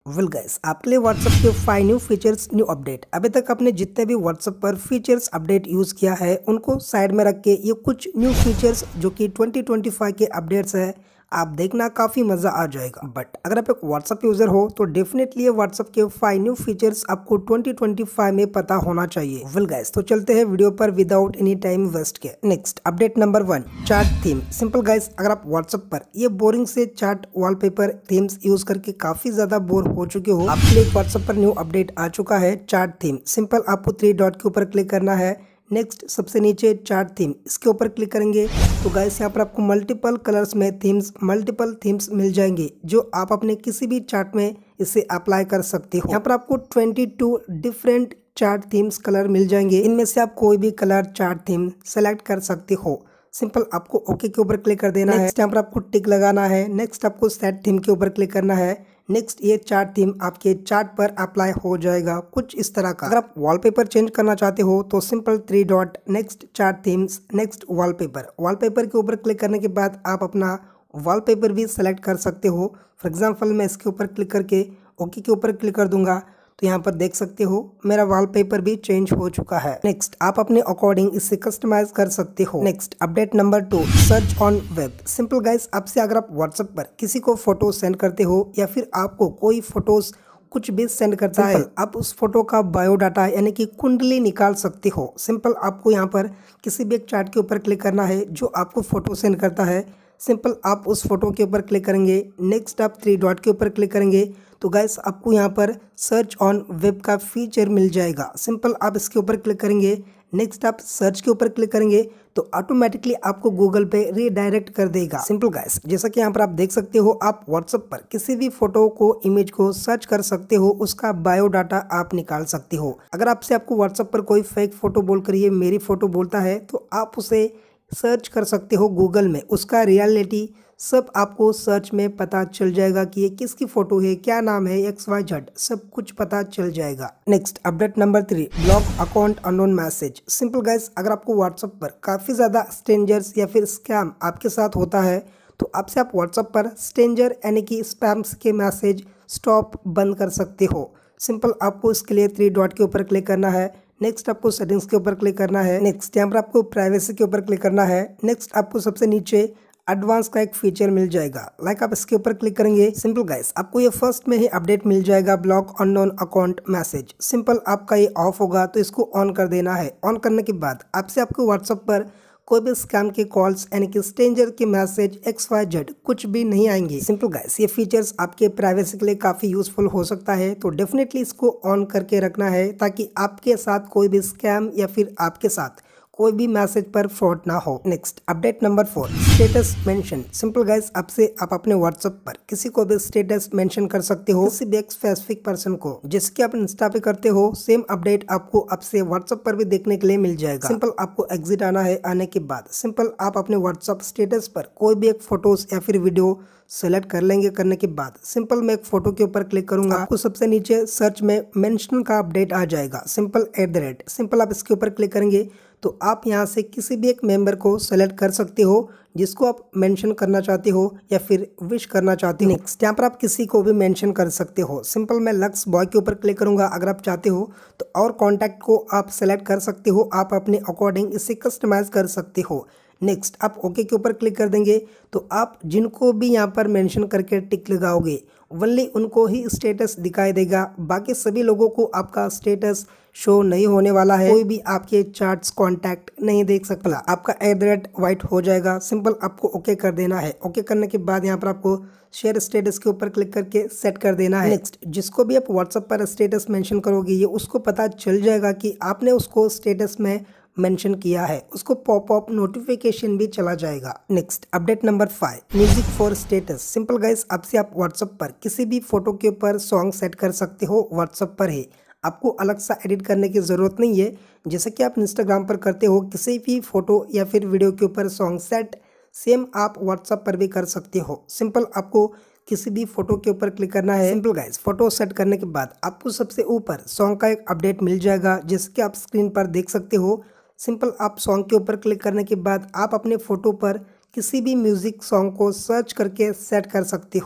Well guys, आपके लिए WhatsApp के 5 न्यू फीचर्स, न्यू अपडेट। अभी तक आपने जितने भी व्हाट्सएप पर फीचर्स अपडेट यूज किया है उनको साइड में रख के ये कुछ न्यू फीचर्स जो कि 2025 के अपडेट्स है, आप देखना काफी मजा आ जाएगा। बट अगर आप एक व्हाट्सएप यूजर हो तो डेफिनेटली ये व्हाट्सएप के 5 न्यू फीचर्स आपको 2025 में पता होना चाहिए। वेल गाइस, तो चलते हैं वीडियो पर विदाउट एनी टाइम वेस्ट के। Next update number 1, chart theme. Simple guys, अगर आप व्हाट्सएप पर ये बोरिंग से चार्ट वॉलपेपर थीम्स यूज करके काफी ज्यादा बोर हो चुके हो, आपके लिए व्हाट्सएप पर न्यू अपडेट आ चुका है, चार्ट थीम। सिंपल आपको 3 डॉट के ऊपर क्लिक करना है। नेक्स्ट सबसे नीचे चार्ट थीम, इसके ऊपर क्लिक करेंगे तो गाइस यहाँ पर आपको मल्टीपल कलर्स में मल्टीपल थीम्स मिल जाएंगे जो आप अपने किसी भी चार्ट में इसे अप्लाई कर सकते हो। यहाँ पर आपको 22 डिफरेंट चार्ट थीम्स कलर मिल जाएंगे। इनमें से आप कोई भी कलर चार्ट थीम सेलेक्ट कर सकते हो। सिंपल आपको ओके के ऊपर क्लिक कर देना है। नेक्स्ट यहाँ पर आपको टिक लगाना है। नेक्स्ट आपको सेट थीम के ऊपर क्लिक करना है। नेक्स्ट ये चार्ट थीम आपके चार्ट पर अप्लाई हो जाएगा कुछ इस तरह का। अगर आप वॉलपेपर चेंज करना चाहते हो तो simple 3 dot, next chart themes, next wallpaper के ऊपर क्लिक करने के बाद आप अपना वॉलपेपर भी सेलेक्ट कर सकते हो। फॉर एग्जांपल मैं इसके ऊपर क्लिक करके ओके के ऊपर क्लिक कर दूंगा तो यहाँ पर देख सकते हो मेरा वॉलपेपर भी चेंज हो चुका है। नेक्स्ट आप अपने अकॉर्डिंग इसे कस्टमाइज कर सकते हो। Next update number 2, search on web. Simple guys, आपसे अगर आप व्हाट्सएप पर किसी को फोटो सेंड करते हो या फिर आपको कोई फोटोज कुछ भी सेंड करता है, आप उस फोटो का बायोडाटा यानी कि कुंडली निकाल सकते हो। सिंपल आपको यहाँ पर किसी भी एक चार्ट के ऊपर क्लिक करना है जो आपको फोटो सेंड करता है। सिंपल आप उस फोटो के ऊपर क्लिक करेंगे। नेक्स्ट आप 3 डॉट के ऊपर क्लिक करेंगे तो गाइस आपको यहाँ पर सर्च ऑन वेब का फीचर मिल जाएगा। सिंपल आप इसके ऊपर क्लिक करेंगे। नेक्स्ट आप सर्च के ऊपर क्लिक करेंगे तो ऑटोमेटिकली आपको गूगल पे रीडायरेक्ट कर देगा। सिंपल गाइस, जैसा कि यहाँ पर आप देख सकते हो, आप व्हाट्सएप पर किसी भी फोटो को, इमेज को सर्च कर सकते हो, उसका बायोडाटा आप निकाल सकते हो। अगर आपको व्हाट्सएप पर कोई फेक फोटो बोलकर ये मेरी फोटो बोलता है तो आप उसे सर्च कर सकते हो गूगल में, उसका रियलिटी सब आपको सर्च में पता चल जाएगा कि ये किसकी फोटो है, क्या नाम है, XYZ सब कुछ पता चल जाएगा। Next update number 3, block account unknown message. Simple guys, अगर आपको व्हाट्सएप पर काफी ज्यादा स्ट्रेंजर्स या फिर स्कैम आपके साथ होता है तो आपसे आप व्हाट्सएप पर स्ट्रेंजर यानी कि स्पैम्स के मैसेज स्टॉप बंद कर सकते हो। सिंपल आपको इसके लिए 3 डॉट के ऊपर क्लिक करना है। नेक्स्ट आपको सेटिंग्स के ऊपर क्लिक करना है। नेक्स्ट यहाँ पर आपको प्राइवेसी के ऊपर क्लिक करना है। नेक्स्ट आपको सबसे नीचे एडवांस का एक फीचर मिल जाएगा, लाइक आप इसके ऊपर क्लिक करेंगे। सिंपल गाइस, आपको ये फर्स्ट में ही अपडेट मिल जाएगा, block unknown account message. Simple आपका ये ऑफ होगा तो इसको ऑन कर देना है। ऑन करने के बाद आपको व्हाट्सएप पर कोई भी स्कैम के कॉल्स यानी कि स्ट्रेंजर के मैसेज XYZ कुछ भी नहीं आएंगे। सिंपल गाइस, ये फीचर्स आपके प्राइवेसी के लिए काफी यूजफुल हो सकता है, तो डेफिनेटली इसको ऑन करके रखना है ताकि आपके साथ कोई भी स्कैम या फिर आपके साथ कोई भी मैसेज पर फ्रॉड ना हो। Next update number 4, status mention. Simple guys, आप अपने व्हाट्सएप पर किसी को भी स्टेटस मेंशन कर सकते हो, किसी भी एक स्पेसिफिक पर्सन को, जैसे कि आप इंस्टा पे करते हो। सेम अपडेट आपको आपसे व्हाट्सएप पर भी देखने के लिए मिल जाएगा। सिंपल आपको एग्जिट आना है। आने के बाद सिंपल आप अपने व्हाट्सएप स्टेटस पर कोई भी एक फोटोज या फिर वीडियो सेलेक्ट कर लेंगे। करने के बाद सिंपल मैं एक फोटो के ऊपर क्लिक करूंगा, आपको सबसे नीचे सर्च में मेंशन का अपडेट आ जाएगा, सिंपल @ सिंपल आप इसके ऊपर क्लिक करेंगे तो आप यहां से किसी भी एक मेंबर को सेलेक्ट कर सकते हो जिसको आप मेंशन करना चाहते हो या फिर विश करना चाहते हो। नेक्स्ट यहाँ पर आप किसी को भी मेंशन कर सकते हो। सिंपल मैं लक्स बॉय के ऊपर क्लिक करूंगा। अगर आप चाहते हो तो और कॉन्टैक्ट को आप सेलेक्ट कर सकते हो, आप अपने अकॉर्डिंग इसे कस्टमाइज कर सकते हो। नेक्स्ट आप ओके के ऊपर क्लिक कर देंगे तो आप जिनको भी यहाँ पर मेंशन करके टिक लगाओगे ओनली उनको ही स्टेटस दिखाई देगा, बाकी सभी लोगों को आपका स्टेटस शो नहीं होने वाला है। कोई भी आपके चार्ट्स कांटेक्ट नहीं देख सकता, आपका @ वाइट हो जाएगा। सिंपल आपको ओके कर देना है। ओके करने के बाद यहाँ पर आपको शेयर स्टेटस के ऊपर क्लिक करके सेट कर देना है। नेक्स्ट जिसको भी आप व्हाट्सएप पर स्टेटस मेंशन करोगे ये उसको पता चल जाएगा कि आपने उसको स्टेटस में मेंशन किया है, उसको पॉपअप नोटिफिकेशन भी चला जाएगा। Next update number 5, music for status. Simple guys, आप व्हाट्सएप पर किसी भी फोटो के ऊपर सॉन्ग सेट कर सकते हो व्हाट्सएप पर ही, आपको अलग सा एडिट करने की ज़रूरत नहीं है। जैसे कि आप इंस्टाग्राम पर करते हो, किसी भी फोटो या फिर वीडियो के ऊपर सॉन्ग सेट, सेम आप व्हाट्सएप पर भी कर सकते हो। सिंपल आपको किसी भी फोटो के ऊपर क्लिक करना है। सिंपल गाइस, फोटो सेट करने के बाद आपको सबसे ऊपर सॉन्ग का एक अपडेट मिल जाएगा, जैसे कि आप स्क्रीन पर देख सकते हो। सिंपल आप सॉन्ग के ऊपर क्लिक करने के बाद आप अपने फोटो पर किसी भी म्यूजिक सॉन्ग को सर्च करके सेट कर सकते हो।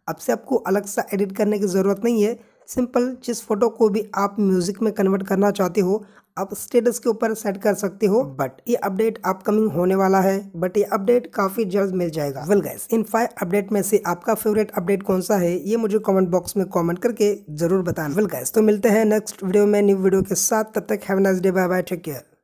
अब से आपको अलग सा एडिट करने की ज़रूरत नहीं है। सिंपल जिस फोटो को भी आप म्यूजिक में कन्वर्ट करना चाहते हो आप स्टेटस के ऊपर सेट कर सकते हो। बट ये अपडेट अपकमिंग होने वाला है, बट ये अपडेट काफी जल्द मिल जाएगा। वेल गाइस, इन 5 अपडेट में से आपका फेवरेट अपडेट कौन सा है ये मुझे कमेंट बॉक्स में कमेंट करके जरूर बताना। वेल गाइस, तो मिलते हैं नेक्स्ट वीडियो में न्यू वीडियो के साथ। तब तक have a nice day, bye bye, take care.